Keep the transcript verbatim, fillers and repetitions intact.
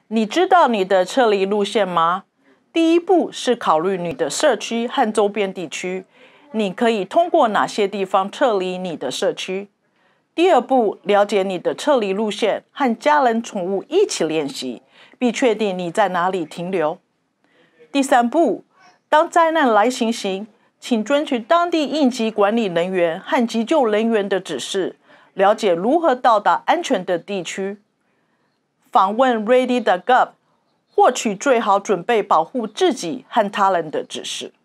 你知道你的撤离路线吗？第一步是考虑你的社区和周边地区，你可以通过哪些地方撤离你的社区。第二步，了解你的撤离路线，和家人、宠物一起练习，并确定你在哪里停留。第三步，当灾难来袭时，请遵循当地应急管理人员和急救人员的指示，了解如何到达安全的地区。访问 ready dot gov， 获取最好准备保护自己和他人的指示。